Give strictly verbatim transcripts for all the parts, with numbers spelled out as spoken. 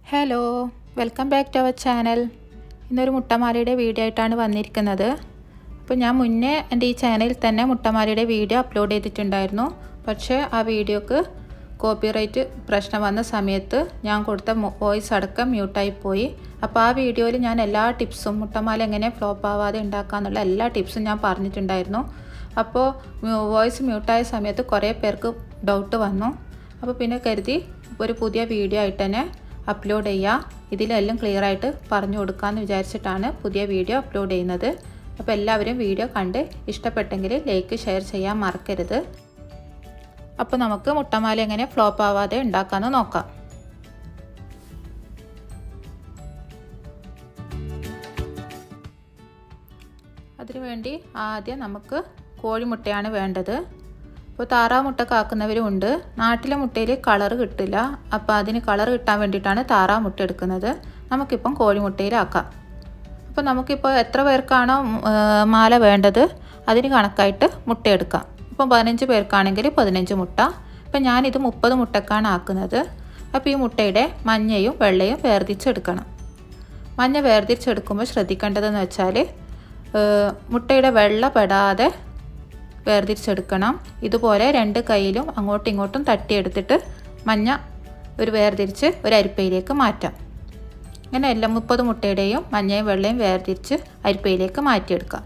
Hello, welcome back to our channel. ഇന്നൊരു മുട്ടമാലയുടെ video ആയിട്ടാണ് വന്നിരിക്കുന്നത്. അപ്പോൾ ഞാൻ മുന്നേ എൻ്റെ ഈ ചാനലിൽ തന്നെ മുട്ടമാലയുടെ വീഡിയോ അപ്ലോഡ് ചെയ്തിട്ടുണ്ടായിരുന്നു. പക്ഷേ ആ വീഡിയോക്ക് കോപ്പിറൈറ്റ് പ്രശ്നം വന്ന സമയത്ത് ഞാൻ കൊടുത്ത വോയിസ് അടക്കം മ്യൂട്ടായി പോയി. അപ്പോൾ ആ വീഡിയോയിൽ ഞാൻ എല്ലാ ടിപ്സും മുട്ടമാല എങ്ങനെ ഫ്ലോപ്പ് ആവാതെ ഉണ്ടാക്കാമെന്നുള്ള എല്ലാ ടിപ്സും ഞാൻ പറഞ്ഞിട്ടുണ്ടായിരുന്നു. അപ്പോൾ വോയിസ് മ്യൂട്ടായ സമയത്ത് കുറേ പേർക്ക് ഡൗട്ട് വന്നു. അപ്പോൾ പിന്നെ കരുതി ഒരു പുതിയ വീഡിയോ ആയിട്ട് തന്നെ അപ്ലോഡ് ചെയ്യുക, ഇതിലെല്ലാം ക്ലിയർ ആയിട്ട് പറഞ്ഞു കൊടുക്കാമെന്ന് വിചാരിച്ചിട്ടാണ് പുതിയ വീഡിയോ അപ്ലോഡ് ചെയ്യുന്നത്. അപ്പോൾ എല്ലാവരും വീഡിയോ കണ്ട് ഇഷ്ടപ്പെട്ടെങ്കിൽ ലൈക്ക് ഷെയർ ചെയ്യാൻ മറക്കരുത്. അപ്പോൾ നമുക്ക് മുട്ടമാല എങ്ങനെ ഫ്ലോപ്പ് ആവാതെ ഉണ്ടാക്കാമെന്ന് നോക്കാം. അതിനുവേണ്ടി ആദ്യം നമുക്ക് കോഴിമുട്ടയാണ് വേണ്ടത്. ഇപ്പോൾ താറാവ് മുട്ട കാക്കുന്നവരുമുണ്ട്. നാട്ടിലെ മുട്ടയിൽ കളർ കിട്ടില്ല, അപ്പോൾ അതിന് കളർ കിട്ടാൻ വേണ്ടിയിട്ടാണ് താറാവ് മുട്ട എടുക്കുന്നത്. നമുക്കിപ്പം കോഴിമുട്ടയിലാക്കാം. അപ്പോൾ നമുക്കിപ്പോൾ എത്ര പേർക്കാണോ മാല വേണ്ടത് അതിന് കണക്കായിട്ട് മുട്ട എടുക്കാം. ഇപ്പം പതിനഞ്ച് പേർക്കാണെങ്കിൽ പതിനഞ്ച് മുട്ട. ഇപ്പം ഞാനിത് മുപ്പത് മുട്ടക്കാണ് ആക്കുന്നത്. അപ്പോൾ ഈ മുട്ടയുടെ മഞ്ഞയും വെള്ളയും വേർതിരിച്ചെടുക്കണം. മഞ്ഞ വേർതിരിച്ചെടുക്കുമ്പോൾ ശ്രദ്ധിക്കേണ്ടതെന്ന് വെച്ചാൽ മുട്ടയുടെ വെള്ള പെടാതെ വേർതിരിച്ചെടുക്കണം. ഇതുപോലെ രണ്ട് കൈയിലും അങ്ങോട്ടും ഇങ്ങോട്ടും തട്ടിയെടുത്തിട്ട് മഞ്ഞ ഒരു വേർതിരിച്ച് ഒരു അരിപ്പയിലേക്ക് മാറ്റാം. ഇങ്ങനെ എല്ലാം മുപ്പത് മുട്ടയുടെയും മഞ്ഞയും വെള്ളയും വേർതിരിച്ച് അരിപ്പയിലേക്ക് മാറ്റിയെടുക്കാം.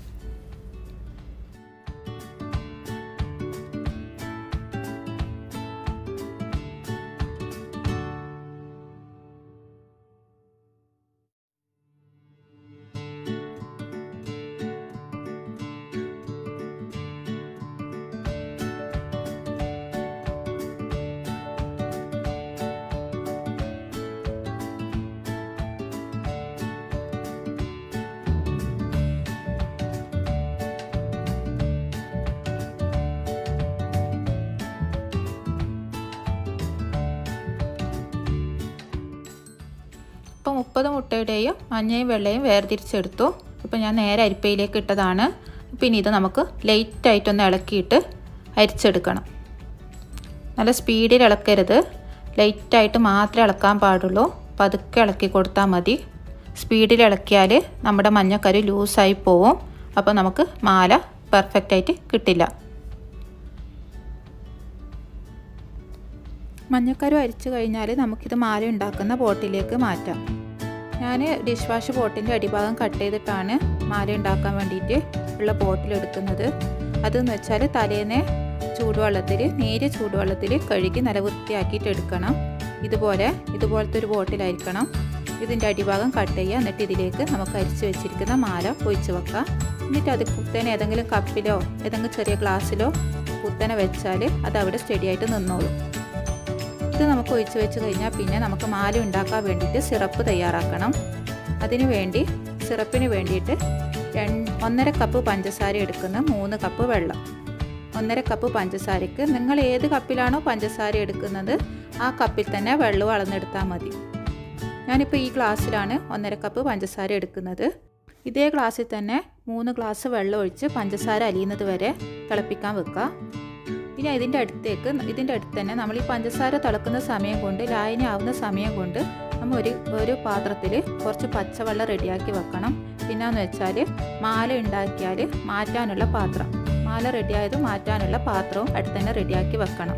ഇപ്പോൾ മുപ്പത് മുട്ടയുടെയും മഞ്ഞയും വെള്ളയും വേർതിരിച്ചെടുത്തു. ഇപ്പോൾ ഞാൻ നേരെ അരിപ്പയിലേക്ക് ഇട്ടതാണ്. പിന്നെ ഇത് നമുക്ക് ലൈറ്റായിട്ടൊന്ന് ഇളക്കിയിട്ട് അരിച്ചെടുക്കണം. നല്ല സ്പീഡിൽ ഇളക്കരുത്, ലൈറ്റായിട്ട് മാത്രമേ ഇളക്കാൻ പാടുള്ളൂ. പതുക്കെ ഇളക്കി കൊടുത്താൽ മതി. സ്പീഡിൽ ഇളക്കിയാൽ നമ്മുടെ മഞ്ഞക്കരു ലൂസായി പോവും. അപ്പോൾ നമുക്ക് മാല പെർഫെക്റ്റായിട്ട് കിട്ടില്ല. മഞ്ഞക്കരു അരിച്ചു കഴിഞ്ഞാൽ നമുക്കിത് മാല ഉണ്ടാക്കുന്ന പോട്ടിലേക്ക് മാറ്റാം. ഞാൻ ഡിഷ് വാഷ് പോട്ടിൻ്റെ അടിഭാഗം കട്ട് ചെയ്തിട്ടാണ് മാല ഉണ്ടാക്കാൻ വേണ്ടിയിട്ട് ഉള്ള പോട്ടിലെടുക്കുന്നത്. അതെന്ന് വെച്ചാൽ തലേന്നെ ചൂടുവെള്ളത്തിൽ നേരിയ ചൂടുവെള്ളത്തിൽ കഴുകി നല്ല വൃത്തിയാക്കിയിട്ട് എടുക്കണം. ഇതുപോലെ ഇതുപോലത്തെ ഒരു ബോട്ടിലായിരിക്കണം. ഇതിൻ്റെ അടിഭാഗം കട്ട് ചെയ്യുക. എന്നിട്ട് ഇതിലേക്ക് നമുക്ക് അരിച്ച് വെച്ചിരിക്കുന്ന മാല ഒഴിച്ച് വെക്കാം. എന്നിട്ട് അത് കുത്തനെ ഏതെങ്കിലും കപ്പിലോ ഏതെങ്കിലും ചെറിയ ഗ്ലാസ്സിലോ കുത്തനെ വെച്ചാൽ അത് അവിടെ സ്റ്റഡിയായിട്ട് നിന്നോളും. ഇത് നമുക്ക് ഒഴിച്ച് വെച്ച് കഴിഞ്ഞാൽ പിന്നെ നമുക്ക് മാല ഉണ്ടാക്കാൻ വേണ്ടിയിട്ട് സിറപ്പ് തയ്യാറാക്കണം. അതിനു വേണ്ടി സിറപ്പിന് വേണ്ടിയിട്ട് രണ്ട് ഒന്നര കപ്പ് പഞ്ചസാര എടുക്കുന്ന മൂന്ന് കപ്പ് വെള്ളം. ഒന്നര കപ്പ് പഞ്ചസാരയ്ക്ക് നിങ്ങൾ ഏത് കപ്പിലാണോ പഞ്ചസാര എടുക്കുന്നത് ആ കപ്പിൽ തന്നെ വെള്ളം അളന്നെടുത്താൽ മതി. ഞാനിപ്പോൾ ഈ ഗ്ലാസ്സിലാണ് ഒന്നര കപ്പ് പഞ്ചസാര എടുക്കുന്നത്. ഇതേ ഗ്ലാസ്സിൽ തന്നെ മൂന്ന് ഗ്ലാസ് വെള്ളം ഒഴിച്ച് പഞ്ചസാര അലിയുന്നത് വരെ തിളപ്പിക്കാൻ വെക്കുക. ഇനി ഇതിൻ്റെ അടുത്തേക്ക് ഇതിൻ്റെ അടുത്ത് തന്നെ നമ്മൾ ഈ പഞ്ചസാര തിളക്കുന്ന സമയം കൊണ്ട് ലായനി ആവുന്ന സമയം കൊണ്ട് നമ്മൾ ഒരു ഒരു പാത്രത്തിൽ കുറച്ച് പച്ചവെള്ളം റെഡിയാക്കി വെക്കണം. പിന്നെയെന്ന് വെച്ചാൽ മാല ഉണ്ടാക്കിയാൽ മാറ്റാനുള്ള പാത്രം, മാല റെഡിയായത് മാറ്റാനുള്ള പാത്രവും അടുത്ത് തന്നെ റെഡിയാക്കി വെക്കണം.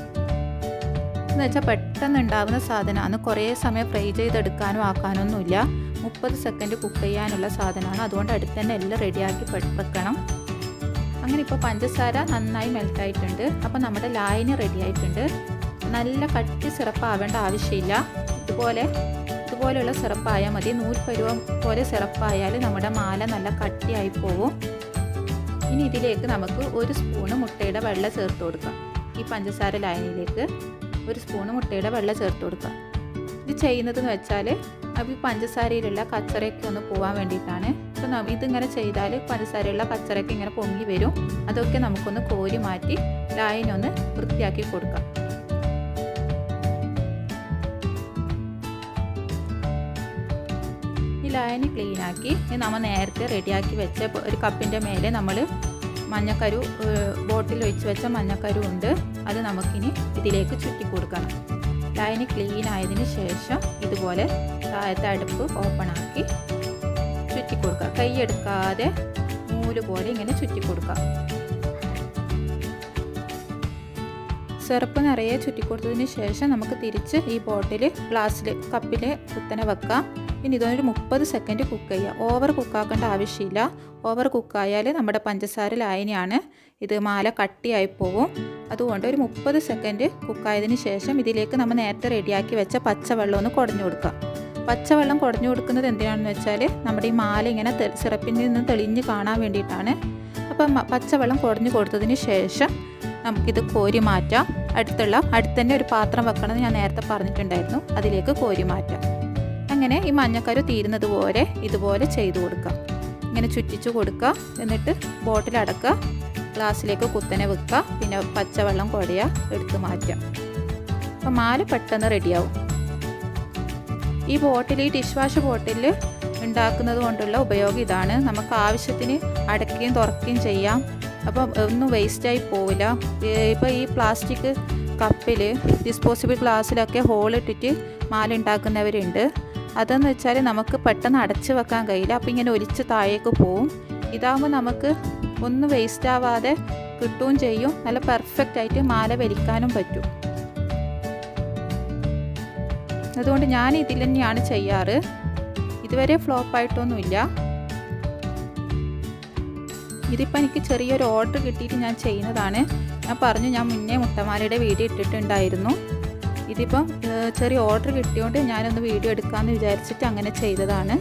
എന്ന് വെച്ചാൽ പെട്ടെന്ന് ഉണ്ടാകുന്ന സാധനമാണ്. കുറേ സമയം ഫ്രൈ ചെയ്തെടുക്കാനോ ആക്കാനൊന്നുമില്ല. മുപ്പത് സെക്കൻഡ് കുക്ക് ചെയ്യാനുള്ള സാധനമാണ്. അതുകൊണ്ട് അടുത്ത് തന്നെ എല്ലാം റെഡിയാക്കി വെക്കണം. അങ്ങനെ ഇപ്പോൾ പഞ്ചസാര നന്നായി മെൽറ്റായിട്ടുണ്ട്. അപ്പോൾ നമ്മുടെ ലായനി റെഡി ആയിട്ടുണ്ട്. നല്ല കട്ടി സിറപ്പ് ആവേണ്ട ആവശ്യമില്ല. ഇതുപോലെ ഇതുപോലെയുള്ള സിറപ്പായാൽ മതി. നൂൽപ്പരുവം പോലെ സിറപ്പായാൽ നമ്മുടെ മാല നല്ല കട്ടിയായി പോവും. ഇനി ഇതിലേക്ക് നമുക്ക് ഒരു സ്പൂണ് മുട്ടയുടെ വെള്ള ചേർത്ത് കൊടുക്കാം. ഈ പഞ്ചസാര ലായനിയിലേക്ക് ഒരു സ്പൂണ് മുട്ടയുടെ വെള്ള ചേർത്ത് കൊടുക്കാം. ഇത് ചെയ്യുന്നതെന്ന് വെച്ചാൽ അപ്പോൾ ഈ പഞ്ചസാരയിലുള്ള കച്ചറയൊക്കെ ഒന്ന് പോകാൻ വേണ്ടിയിട്ടാണ്. അപ്പോൾ ഇതിങ്ങനെ ചെയ്താൽ പഞ്ചസാരയുള്ള കച്ചറയൊക്കെ ഇങ്ങനെ പൊങ്ങി വരും. അതൊക്കെ നമുക്കൊന്ന് കോരി മാറ്റി ലായനി ഒന്ന് വൃത്തിയാക്കി കൊടുക്കാം. ഈ ലായനി ക്ലീനാക്കി നമ്മൾ നേരത്തെ റെഡിയാക്കി വെച്ച ഒരു കപ്പിൻ്റെ മേലെ നമ്മൾ മഞ്ഞക്കരു ബോട്ടിൽ ഒഴിച്ച് വെച്ച മഞ്ഞക്കരു ഉണ്ട്. അത് നമുക്കിനി ഇതിലേക്ക് ചുറ്റി കൊടുക്കണം. ലൈന് ക്ലീൻ ആയതിന് ശേഷം ഇതുപോലെ താഴത്തെ അടുപ്പ് ഓപ്പൺ ആക്കി ചുറ്റി കൊടുക്കുക. കൈ എടുക്കാതെ നൂല് പോലെ ഇങ്ങനെ ചുറ്റി കൊടുക്കുക. സിറപ്പ് നിറയെ ചുറ്റി കൊടുത്തതിന് ശേഷം നമുക്ക് തിരിച്ച് ഈ ബോട്ടിൽ ഗ്ലാസ്സിൽ കപ്പിൽ കുത്തനെ വെക്കാം. പിന്നെ ഇതൊരു മുപ്പത് സെക്കൻഡ് കുക്ക് ചെയ്യുക. ഓവർ കുക്കാക്കേണ്ട ആവശ്യമില്ല. ഓവർ കുക്കായാൽ നമ്മുടെ പഞ്ചസാര ലായനിയാണ്, ഇത് മാല കട്ടിയായി പോകും. അതുകൊണ്ട് ഒരു മുപ്പത് സെക്കൻഡ് കുക്കായതിന് ശേഷം ഇതിലേക്ക് നമ്മൾ നേരത്തെ റെഡിയാക്കി വെച്ച പച്ചവെള്ളം ഒന്ന് കുടഞ്ഞു കൊടുക്കുക. പച്ചവെള്ളം കുടഞ്ഞു കൊടുക്കുന്നത് എന്തിനാണെന്ന് വെച്ചാൽ നമ്മുടെ ഈ മാല ഇങ്ങനെ സിറപ്പിൽ നിന്ന് തെളിഞ്ഞ് കാണാൻ വേണ്ടിയിട്ടാണ്. അപ്പം പച്ചവെള്ളം കുടഞ്ഞു കൊടുത്തതിന് ശേഷം നമുക്കിത് കോരി മാറ്റാം. അടുത്തുള്ള അടുത്ത് തന്നെ ഒരു പാത്രം വെക്കണമെന്ന് ഞാൻ നേരത്തെ പറഞ്ഞിട്ടുണ്ടായിരുന്നു, അതിലേക്ക് കോരി മാറ്റാം. അങ്ങനെ ഈ മഞ്ഞക്കരു തീരുന്നത് പോലെ ഇതുപോലെ ചെയ്തു കൊടുക്കാം. ഇങ്ങനെ ചുറ്റിച്ചു കൊടുക്കുക. എന്നിട്ട് ബോട്ടിൽ അടക്കുക, ഗ്ലാസ്സിലേക്ക് കുത്തനെ വെക്കുക. പിന്നെ പച്ചവെള്ളം കുടയുക, എടുത്ത് മാറ്റാം. അപ്പം മാല പെട്ടെന്ന് റെഡിയാവും. ഈ ബോട്ടിൽ ഈ ഡിഷ് വാഷ് ബോട്ടിൽ ഉണ്ടാക്കുന്നത് കൊണ്ടുള്ള ഉപയോഗം ഇതാണ്. നമുക്ക് ആവശ്യത്തിന് അടയ്ക്കുകയും തുറക്കുകയും ചെയ്യാം. അപ്പം ഒന്നും വേസ്റ്റായി പോവില്ല. ഇപ്പോൾ ഈ പ്ലാസ്റ്റിക് കപ്പിൽ ഡിസ്പോസിബിൾ ഗ്ലാസ്സിലൊക്കെ ഹോളിട്ടിട്ട് മാല ഉണ്ടാക്കുന്നവരുണ്ട്. അതെന്ന് വെച്ചാൽ നമുക്ക് പെട്ടെന്ന് അടച്ച് വെക്കാൻ കഴിയില്ല. അപ്പോൾ ഇങ്ങനെ ഒലിച്ച് താഴേക്ക് പോവും. ഇതാകുമ്പോൾ നമുക്ക് ഒന്നും വേസ്റ്റ് ആവാതെ കിട്ടുകയും ചെയ്യും. നല്ല പെർഫെക്റ്റ് ആയിട്ട് മാല വലിക്കാനും പറ്റും. അതുകൊണ്ട് ഞാൻ ഇതിൽ തന്നെയാണ് ചെയ്യാറ്. ഇതുവരെ ഫ്ലോപ്പായിട്ടൊന്നുമില്ല. ഇതിപ്പോൾ എനിക്ക് ചെറിയൊരു ഓർഡർ കിട്ടിയിട്ട് ഞാൻ ചെയ്യുന്നതാണ്. ഞാൻ പറഞ്ഞു, ഞാൻ മുന്നേ മുട്ടമാലയുടെ വീഡിയോ ഇട്ടിട്ടുണ്ടായിരുന്നു. ഇതിപ്പം ചെറിയ ഓർഡർ കിട്ടിയോണ്ട് ഞാനൊന്ന് വീഡിയോ എടുക്കാമെന്ന് വിചാരിച്ചിട്ട് അങ്ങനെ ചെയ്തതാണ്.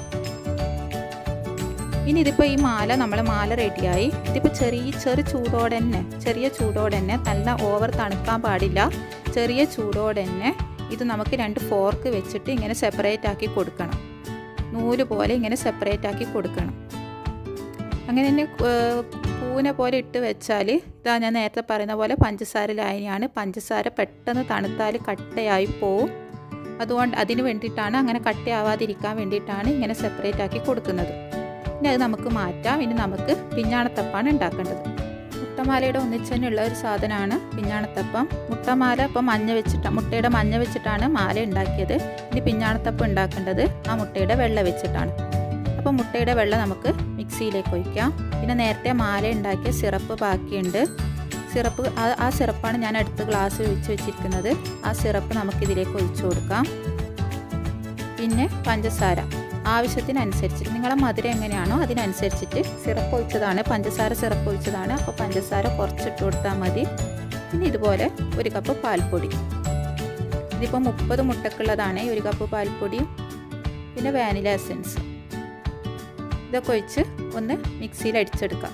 ഇനി ഇതിപ്പോൾ ഈ മാല നമ്മളെ മാല റെഡിയായി. ഇതിപ്പോൾ ചെറിയ ചെറു ചൂടോടെ തന്നെ ചെറിയ ചൂടോടെ തന്നെ നല്ല ഓവർ തണുക്കാൻ പാടില്ല. ചെറിയ ചൂടോടെ തന്നെ ഇത് നമുക്ക് രണ്ട് ഫോർക്ക് വെച്ചിട്ട് ഇങ്ങനെ സെപ്പറേറ്റ് ആക്കി കൊടുക്കണം. നൂല് പോലെ ഇങ്ങനെ സെപ്പറേറ്റ് ആക്കി കൊടുക്കണം. അങ്ങനെ തന്നെ പൂനെ പോലെ ഇട്ട് വെച്ചാൽ ഇതാ ഞാൻ നേരത്തെ പറയുന്ന പോലെ പഞ്ചസാര ലായനിയാണ്. പഞ്ചസാര പെട്ടെന്ന് തണുത്താൽ കട്ടയായി പോവും. അതുകൊണ്ട് അതിന് വേണ്ടിയിട്ടാണ്, അങ്ങനെ കട്ടയാവാതിരിക്കാൻ വേണ്ടിയിട്ടാണ് ഇങ്ങനെ സെപ്പറേറ്റ് ആക്കി കൊടുക്കുന്നത്. ഇനി അത് നമുക്ക് മാറ്റാം. ഇനി നമുക്ക് പിഞ്ഞാണത്തപ്പാണ് ഉണ്ടാക്കേണ്ടത്. മുട്ടമാലയുടെ ഒന്നിച്ച് തന്നെയുള്ള ഒരു സാധനമാണ് പിഞ്ഞാണത്തപ്പം. മുട്ടമാല ഇപ്പം മഞ്ഞ വെച്ചിട്ടാണ് മുട്ടയുടെ മഞ്ഞ വെച്ചിട്ടാണ് മാല ഉണ്ടാക്കിയത്. ഇനി പിഞ്ഞാണത്തപ്പം ഉണ്ടാക്കേണ്ടത് ആ മുട്ടയുടെ വെള്ള വെച്ചിട്ടാണ്. അപ്പോൾ മുട്ടയുടെ വെള്ള നമുക്ക് മിക്സിയിലേക്ക് ഒഴിക്കാം. പിന്നെ നേരത്തെ മാല ഉണ്ടാക്കിയ സിറപ്പ് ബാക്കിയുണ്ട്. സിറപ്പ് ആ ആ സിറപ്പാണ് ഞാൻ അടുത്ത് ഗ്ലാസ് ഒഴിച്ച് വെച്ചിരിക്കുന്നത്. ആ സിറപ്പ് നമുക്കിതിലേക്ക് ഒഴിച്ചു കൊടുക്കാം. പിന്നെ പഞ്ചസാര ആവശ്യത്തിനനുസരിച്ചിട്ട്, നിങ്ങളെ മധുരം എങ്ങനെയാണോ അതിനനുസരിച്ചിട്ട് സിറപ്പ് ഒഴിച്ചതാണ്, പഞ്ചസാര സിറപ്പ് ഒഴിച്ചതാണ്. അപ്പോൾ പഞ്ചസാര കുറച്ചിട്ട് കൊടുത്താൽ മതി. പിന്നെ ഇതുപോലെ ഒരു കപ്പ് പാൽപ്പൊടി. ഇതിപ്പോൾ മുപ്പത് മുട്ടക്കുള്ളതാണ്. ഒരു കപ്പ് പാൽപ്പൊടിയും പിന്നെ വാനില എസൻസ് ഇതൊക്കെ ഒഴിച്ച് ഒന്ന് മിക്സിയിൽ അടിച്ചെടുക്കാം.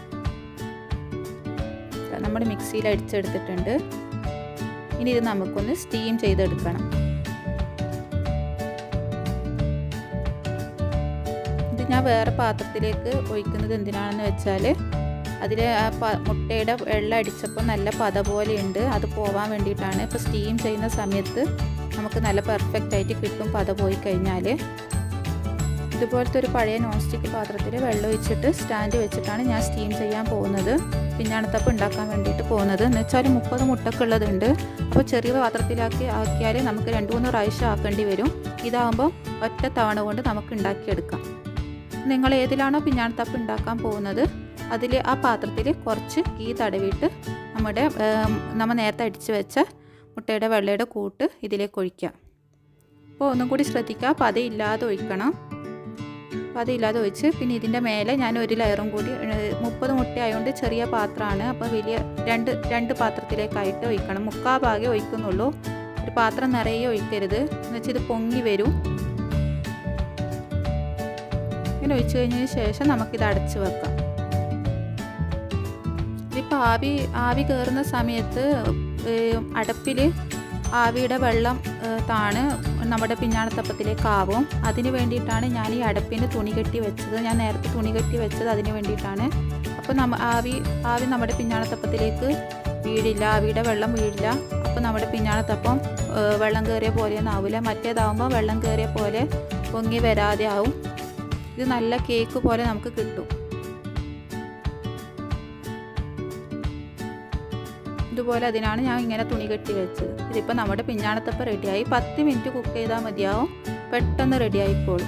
നമ്മൾ മിക്സിയിൽ അടിച്ചെടുത്തിട്ടുണ്ട്. ഇനി ഇത് നമുക്കൊന്ന് സ്റ്റീം ചെയ്തെടുക്കണം. ഇത് ഞാൻ വേറെ പാത്രത്തിലേക്ക് ഒഴിക്കുന്നത് എന്തിനാണെന്ന് വെച്ചാൽ അതിൽ ആ മുട്ടയുടെ വെള്ളം അടിച്ചപ്പോൾ നല്ല പത പോലെയുണ്ട്, അത് പോവാൻ വേണ്ടിയിട്ടാണ്. ഇപ്പോൾ സ്റ്റീം ചെയ്യുന്ന സമയത്ത് നമുക്ക് നല്ല പെർഫെക്റ്റ് ആയിട്ട് കിട്ടും. പത പോയി കഴിഞ്ഞാൽ ഇതുപോലത്തെ ഒരു പഴയ നോൺ സ്റ്റിക്ക് പാത്രത്തിൽ വെള്ളം ഒഴിച്ചിട്ട് സ്റ്റാൻഡ് വെച്ചിട്ടാണ് ഞാൻ സ്റ്റീം ചെയ്യാൻ പോകുന്നത്. പിഞ്ഞാണത്തപ്പം ഉണ്ടാക്കാൻ വേണ്ടിയിട്ട് പോകുന്നത്. എന്ന് വെച്ചാൽ മുപ്പത് മുട്ടക്കുള്ളതുണ്ട്. അപ്പോൾ ചെറിയ പാത്രത്തിലാക്കി ആക്കിയാൽ നമുക്ക് രണ്ട് മൂന്ന് പ്രാവശ്യം ആക്കേണ്ടി വരും. ഇതാകുമ്പോൾ ഒറ്റ തവണ കൊണ്ട് നമുക്ക് ഉണ്ടാക്കിയെടുക്കാം. നിങ്ങൾ ഏതിലാണോ പിഞ്ഞാണത്തപ്പം ഉണ്ടാക്കാൻ പോകുന്നത് അതിൽ ആ പാത്രത്തിൽ കുറച്ച് ഗീ തടവിയിട്ട് നമ്മുടെ നമ്മൾ നേരത്തെ അടിച്ച് വെച്ച മുട്ടയുടെ വെള്ളയുടെ കൂട്ട് ഇതിലേക്ക് ഒഴിക്കാം. അപ്പോൾ ഒന്നും കൂടി ശ്രദ്ധിക്കുക, പതയില്ലാതെ ഒഴിക്കണം. പതയില്ലാതെ ഒഴിച്ച് പിന്നെ ഇതിൻ്റെ മേലെ ഞാൻ ഒരു ലെയറും കൂടി, മുപ്പത് മുട്ട ആയതുകൊണ്ട് ചെറിയ പാത്രമാണ്, അപ്പോൾ വലിയ രണ്ട് രണ്ട് പാത്രത്തിലേക്കായിട്ട് ഒഴിക്കണം. മുക്കാ ഭാഗേ ഒഴിക്കുന്നുള്ളൂ. ഒരു പാത്രം നിറയെ ഒഴിക്കരുത്, എന്ന് വെച്ചാൽ ഇത് പൊങ്ങി വരും. ഇങ്ങനെ ഒഴിച്ച് കഴിഞ്ഞതിന് ശേഷം നമുക്കിത് അടച്ച് വെക്കാം. ഇതിപ്പോൾ ആവി ആവി കയറുന്ന സമയത്ത് അടപ്പിൽ ആവിയുടെ വെള്ളം താണ് നമ്മുടെ പിഞ്ഞാണത്തപ്പത്തിലേക്കാവും. അതിന് വേണ്ടിയിട്ടാണ് ഞാൻ ഈ അടപ്പിന് തുണി കെട്ടി വെച്ചത്. ഞാൻ നേരത്തെ തുണി കെട്ടി വെച്ചത് അതിന് വേണ്ടിയിട്ടാണ്. അപ്പോൾ നമ്മ ആവി ആവി നമ്മുടെ പിഞ്ഞാണത്തപ്പത്തിലേക്ക് വീഴില്ല, ആവിയുടെ വെള്ളം വീഴില്ല. അപ്പോൾ നമ്മുടെ പിഞ്ഞാണത്തപ്പം വെള്ളം കയറിയ പോലെയൊന്നും ആവില്ല. മറ്റേതാവുമ്പോൾ വെള്ളം കയറിയ പോലെ പൊങ്ങി വരാതെ ആവും. ഇത് നല്ല കേക്ക് പോലെ നമുക്ക് കിട്ടും. ഇതുപോലെ അതിനാണ് ഞാൻ ഇങ്ങനെ തുണി കെട്ടി വെച്ചത്. ഇതിപ്പോൾ നമ്മുടെ പിഞ്ഞാണത്തപ്പം റെഡിയായി. പത്ത് മിനിറ്റ് കുക്ക് ചെയ്താൽ മതിയാവും, പെട്ടെന്ന് റെഡിയായിക്കോളും.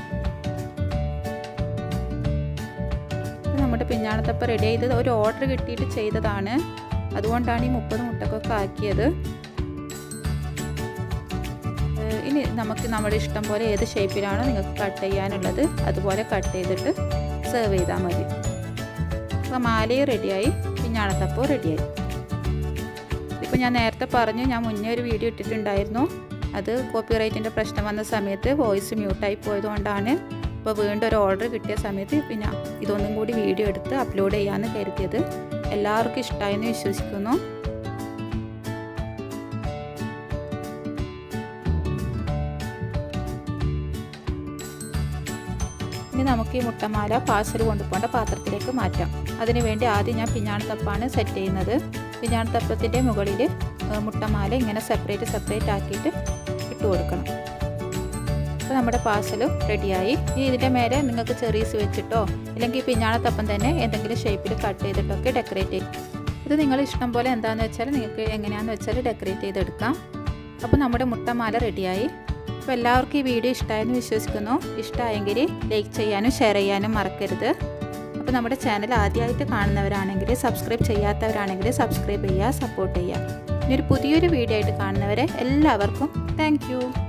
നമ്മുടെ പിഞ്ഞാണത്തപ്പം റെഡി ചെയ്തത് ഒരു ഓർഡർ കിട്ടിയിട്ട് ചെയ്തതാണ്, അതുകൊണ്ടാണ് ഈ മുപ്പത് മുട്ടക്കൊക്കെ ആക്കിയത്. ഇനി നമുക്ക് നമ്മുടെ ഇഷ്ടം പോലെ ഏത് ഷേപ്പിലാണോ നിങ്ങൾക്ക് കട്ട് ചെയ്യാനുള്ളത് അതുപോലെ കട്ട് ചെയ്തിട്ട് സെർവ് ചെയ്താൽ മതി. അപ്പോൾ മാലയും റെഡിയായി, പിഞ്ഞാണത്തപ്പവും റെഡിയായി. ഇപ്പോൾ ഞാൻ നേരത്തെ പറഞ്ഞു, ഞാൻ മുന്നേ ഒരു വീഡിയോ ഇട്ടിട്ടുണ്ടായിരുന്നു, അത് കോപ്പിറൈറ്റിൻ്റെ പ്രശ്നം വന്ന സമയത്ത് വോയിസ് മ്യൂട്ടായി പോയതുകൊണ്ടാണ് ഇപ്പോൾ വീണ്ടും ഒരു ഓർഡർ കിട്ടിയ സമയത്ത് പിന്നെ ഇതൊന്നും കൂടി വീഡിയോ എടുത്ത് അപ്ലോഡ് ചെയ്യാമെന്ന് കരുതിയത്. എല്ലാവർക്കും ഇഷ്ടമായെന്ന് വിശ്വസിക്കുന്നു. ഇനി നമുക്ക് ഈ മുട്ടമാല പാഴ്സൽ കൊണ്ടുപോകേണ്ട പാത്രത്തിലേക്ക് മാറ്റാം. അതിനുവേണ്ടി ആദ്യം ഞാൻ പിഞ്ഞാണത്തപ്പാണ് സെറ്റ് ചെയ്യുന്നത്. പിഞ്ഞാണത്തപ്പത്തിൻ്റെ മുകളിൽ മുട്ടമാല ഇങ്ങനെ സെപ്പറേറ്റ് സെപ്പറേറ്റ് ആക്കിയിട്ട് ഇട്ട് കൊടുക്കണം. അപ്പോൾ നമ്മുടെ പാഴ്സലും റെഡിയായി. ഇനി ഇതിൻ്റെ മേലെ നിങ്ങൾക്ക് ചെറീസ് വെച്ചിട്ടോ അല്ലെങ്കിൽ പിഞ്ഞാണത്തപ്പം തന്നെ എന്തെങ്കിലും ഷേപ്പിൽ കട്ട് ചെയ്തിട്ടൊക്കെ ഡെക്കറേറ്റ് ചെയ്യും. ഇത് നിങ്ങൾ ഇഷ്ടം പോലെ എന്താണെന്ന് വെച്ചാൽ നിങ്ങൾക്ക് എങ്ങനെയാണെന്ന് വെച്ചാൽ ഡെക്കറേറ്റ് ചെയ്തെടുക്കാം. അപ്പോൾ നമ്മുടെ മുട്ടമാല റെഡിയായി. അപ്പോൾ എല്ലാവർക്കും ഈ വീഡിയോ ഇഷ്ടമായെന്ന് വിശ്വസിക്കുന്നു. ഇഷ്ടമായെങ്കിൽ ലൈക്ക് ചെയ്യാനും ഷെയർ ചെയ്യാനും മറക്കരുത്. അപ്പോൾ നമ്മുടെ ചാനൽ ആദ്യമായിട്ട് കാണുന്നവരാണെങ്കിൽ, സബ്സ്ക്രൈബ് ചെയ്യാത്തവരാണെങ്കിൽ സബ്സ്ക്രൈബ് ചെയ്യുക, സപ്പോർട്ട് ചെയ്യുക. ഇനി ഒരു പുതിയൊരു വീഡിയോ ആയിട്ട് കാണുന്നവരെ എല്ലാവർക്കും താങ്ക് യു.